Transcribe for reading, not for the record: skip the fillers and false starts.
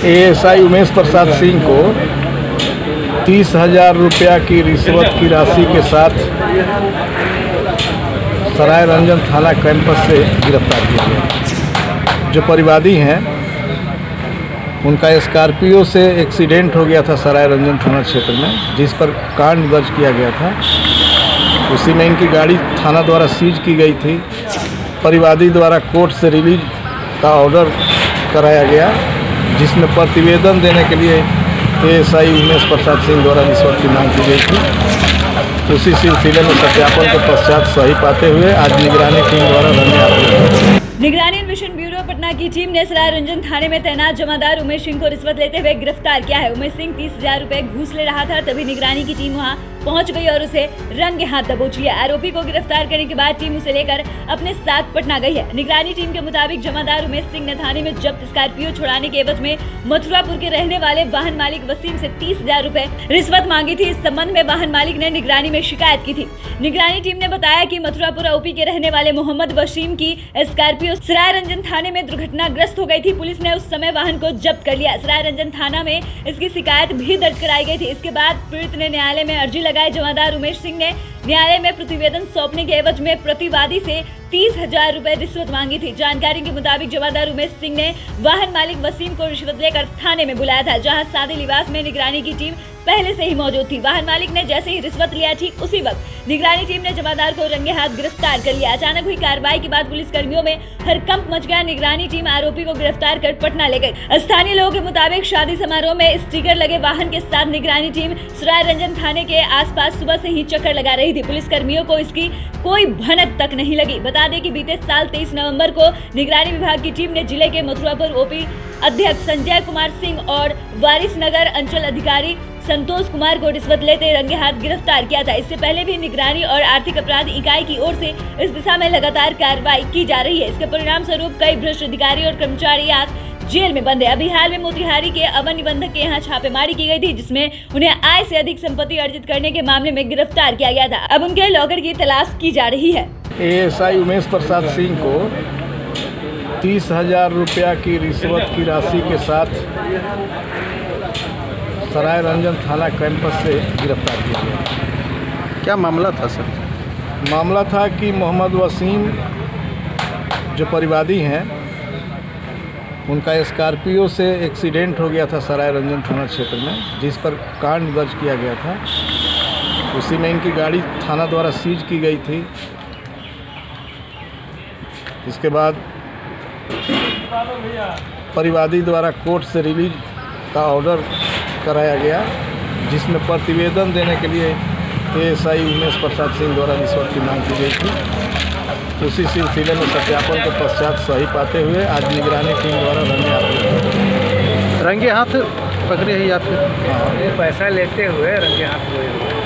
ASI Umesh Prasad Singh को 30,000 रुपया की रिश्वत की राशि के साथ सराय रंजन थाना कैंपस से गिरफ्तार किया गया। जो परिवादी हैं उनका स्कॉर्पियो से एक्सीडेंट हो गया था सराय रंजन थाना क्षेत्र में, जिस पर कांड दर्ज किया गया था। उसी में इनकी गाड़ी थाना द्वारा सीज की गई थी। परिवादी द्वारा कोर्ट से रिलीज का ऑर्डर कराया गया, जिसमें प्रतिवेदन देने के लिए एएसआई उमेश प्रसाद सिंह द्वारा रिश्वत की मांग की गई थी। उसी सिलसिले में सत्यापन के पश्चात सही पाते हुए आज निगरानी टीम द्वारा रंगे हाथ निगरानी अन्वेषण ब्यूरो पटना की टीम ने सराय रंजन थाने में तैनात जमादार उमेश सिंह को रिश्वत लेते हुए गिरफ्तार किया है। उमेश सिंह 30,000 रुपए घूस ले रहा था, तभी निगरानी की टीम वहां पहुंच गई और उसे रंगे हाथ दबोच लिया। आरोपी को गिरफ्तार करने के बाद टीम उसे लेकर अपने साथ पटना गई है। निगरानी टीम के मुताबिक जमादार उमेश सिंह ने थाने में जब्त स्कॉर्पियो छुड़ाने के एवज में मथुरापुर के रहने वाले वाहन मालिक वसीम से 30,000 रुपए रिश्वत मांगी थी। इस संबंध में वाहन मालिक ने निगरानी में शिकायत की थी। निगरानी टीम ने बताया कि मथुरापुर ओपी के रहने वाले मोहम्मद वसीम की स्कॉर्पियो सराय रंजन थाने में दुर्घटनाग्रस्त हो गई थी। पुलिस ने उस समय वाहन को जब्त कर लिया। सराय रंजन थाना में इसकी शिकायत भी दर्ज कराई गई थी। इसके बाद पीड़ित ने न्यायालय में अर्जी लगाई। जमादार उमेश सिंह ने न्यायालय में प्रतिवेदन सौंपने के एवज में प्रतिवादी से 30,000 रुपए रिश्वत मांगी थी। जानकारी के मुताबिक जमादार उमेश सिंह ने वाहन मालिक वसीम को रिश्वत लेकर थाने में बुलाया था, जहां सादे लिबास में निगरानी की टीम पहले से ही मौजूद थी। वाहन मालिक ने जैसे ही रिश्वत लिया, ठीक उसी वक्त निगरानी टीम ने जमादार को रंगे हाथ गिरफ्तार कर लिया। अचानक हुई कार्रवाई के बाद पुलिस कर्मियों में हड़कंप मच गया। निगरानी टीम आरोपी को गिरफ्तार कर पटना ले गई। स्थानीय लोगों के मुताबिक शादी समारोह में स्टिकर लगे वाहन के साथ निगरानी टीम सराय रंजन थाने के आसपास सुबह से ही चक्कर लगा रही थी। पुलिस कर्मियों को इसकी कोई भनक तक नहीं लगी। बता दें कि बीते साल 23 नवंबर को निगरानी विभाग की टीम ने जिले के मथुरापुर ओपी अध्यक्ष संजय कुमार सिंह और वारिसनगर अंचल अधिकारी संतोष कुमार को रिश्वत लेते रंगे हाथ गिरफ्तार किया था। इससे पहले भी निगरानी और आर्थिक अपराध इकाई की ओर से इस दिशा में लगातार कार्रवाई की जा रही है। इसके परिणाम स्वरूप कई भ्रष्ट अधिकारी और कर्मचारी आज जेल में बंद है। अभी हाल में मोतिहारी के अवर निबंधक के यहाँ छापेमारी की गई थी, जिसमें उन्हें आय से अधिक संपत्ति अर्जित करने के मामले में गिरफ्तार किया गया था। अब उनके लॉकर की तलाश की जा रही है। एएसआई उमेश प्रसाद सिंह को 30,000 रुपया की रिश्वत की राशि के साथ सराय रंजन थाना कैंपस से गिरफ्तार किया गया। क्या मामला था सर? मामला था कि मोहम्मद वसीम जो परिवादी हैं उनका स्कॉर्पियो से एक्सीडेंट हो गया था सराय रंजन थाना क्षेत्र में, जिस पर कांड दर्ज किया गया था। उसी में इनकी गाड़ी थाना द्वारा सीज की गई थी। इसके बाद परिवादी द्वारा कोर्ट से रिलीज का ऑर्डर कराया गया, जिसमें प्रतिवेदन देने के लिए एएसआई उमेश प्रसाद सिंह द्वारा रिश्वत की मांग की गई थी। उसी सिलसिले में सत्यापन के पश्चात सही पाते हुए आज निगरानी टीम द्वारा रंगे हाथ पकड़े हैं या फिर पैसा लेते हुए रंगे हाथ हुए।